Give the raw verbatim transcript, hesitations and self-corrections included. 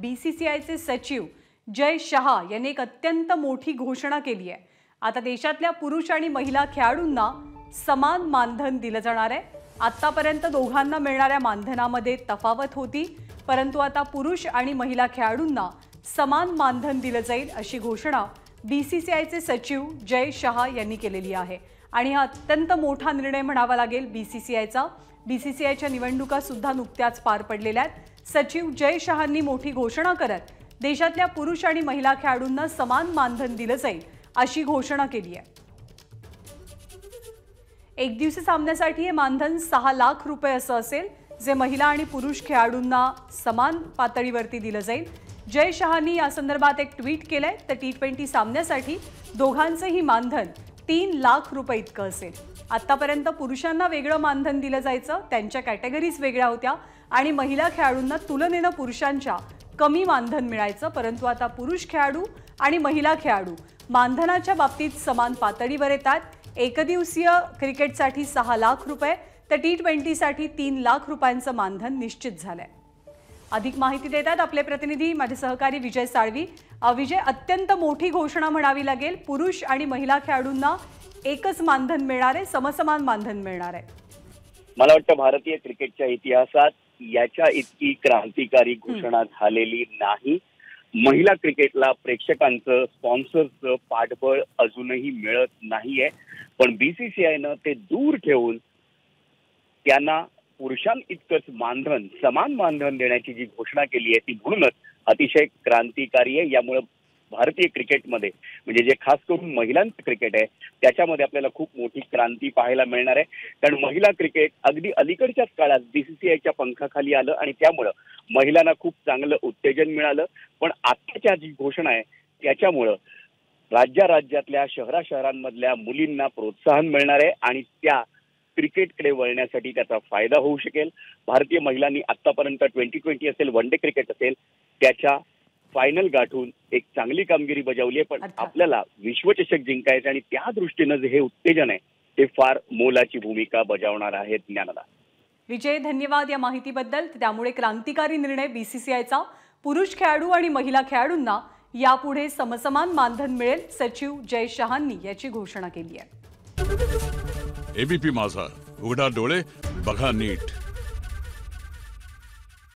बीसीसीआयचे सचिव जय शहा यांनी एक अत्यंत मोठी घोषणा केली आहे। आता देशातल्या पुरुष आणि महिला खेळाडूंना समान मानधन दिलं जाणार आहे। आतापर्यंत दोघांना मिळणाऱ्या मानधनामध्ये तफावत होती, परंतु आता पुरुष आणि महिला खेळाडूंना समान मानधन दिलं जाईल अशी घोषणा बीसीसीआयचे सचिव जय शहा यांनी केलेली आहे। आणि हा अत्यंत मोठा निर्णय म्हणावा लागेल बीसीसीआयचा। बीसीसीआयच्या निवडणुका सुद्धा नुकत्याच पार पडलेल्या आहेत। सचिव जय शहांनी मोठी घोषणा करत देशातल्या पुरुष आणि महिला खेळाडूंना समान मानधन दिलं जाईल अशी घोषणा केली आहे। एक दिवसीय सामन्यासाठी हे मानधन सहा लाख रुपये असं असेल, जे महिला आणि पुरुष खेळाडूंना समान पातळीवरती दिलं जाईल। जय शहांनी या संदर्भात एक ट्विट केलंय, तर टी ट्वेंटी सामन्यासाठी दोघांचंही मानधन तीन लाख रुपये इतकं असेल। आतापर्यंत पुरुषांना वेगळं मानधन दिलं जायचं, त्यांच्या कॅटेगरीज वेगळ्या होत्या आणि महिला खेळाडूंना तुलनेनं पुरुषांच्या कमी मानधन मिळायचं, परंतु आता पुरुष खेळाडू आणि महिला खेळाडू मानधनाच्या बाबतीत समान पातळीवर येतात। एकदिवसीय क्रिकेटसाठी सहा लाख रुपये तर टी ट्वेंटीसाठी तीन लाख रुपयांचं मानधन निश्चित झालंय। अधिक माहिती देतात आपले प्रतिनिधी माझे सहकारी विजय साळवी। विजय, अत्यंत मोठी घोषणा म्हणावी लागेल, पुरुष आणि महिला खेळाडूंना एकच मानधन मिळणार आहे, समसमान मानधन मिळणार आहे। मला वाटतं भारतीय क्रिकेटच्या इतिहासात याच्या इतकी क्रांतिकारी घोषणा झालेली नाही। महिला क्रिकेटला प्रेक्षकांचं स्पॉन्सरचं पाठबळ अजूनही मिळत नाहीये, पण बीसीसीआयनं ते दूर ठेवून त्यांना पुरुषां इतकंच मानधन, समान मानधन देण्याची जी घोषणा केली आहे ती म्हणूनच अतिशय क्रांतिकारी आहे। यामुळे भारतीय क्रिकेटमध्ये म्हणजे जे खास करून महिलांचं क्रिकेट आहे त्याच्यामध्ये आपल्याला खूप मोठी क्रांती पाहायला मिळणार आहे। कारण महिला क्रिकेट अगदी अलीकडच्याच काळात बीसीसीआयच्या पंखाखाली आलं आणि त्यामुळं महिलांना खूप चांगलं उत्तेजन मिळालं। पण आत्ताच्या जी घोषणा आहे त्याच्यामुळं राज्या राज्यातल्या शहरा शहरांमधल्या मुलींना प्रोत्साहन मिळणार आहे आणि त्या क्रिकेटकडे वळण्यासाठी त्याचा फायदा होऊ शकेल। भारतीय महिलांनी आतापर्यंत ट्वेंटी ट्वेंटी असेल, वन डे क्रिकेट असेल, त्याच्या फायनल गाठून एक चांगली कामगिरी बजावली आहे। पण आपल्याला विश्वचषक जिंकायचं आणि त्या दृष्टीनं जे हे उत्तेजन आहे ते फार मोलाची भूमिका बजावणार आहे। ज्ञानदा विजय, धन्यवाद या माहितीबद्दल। त्यामुळे क्रांतिकारी निर्णय बीसीसीआयचा, पुरुष खेळाडू आणि महिला खेळाडूंना यापुढे समसमान मानधन मिळेल, सचिव जय शहांनी याची घोषणा केली आहे। एबीपी माझा, उघडा डोळे बघा नीट।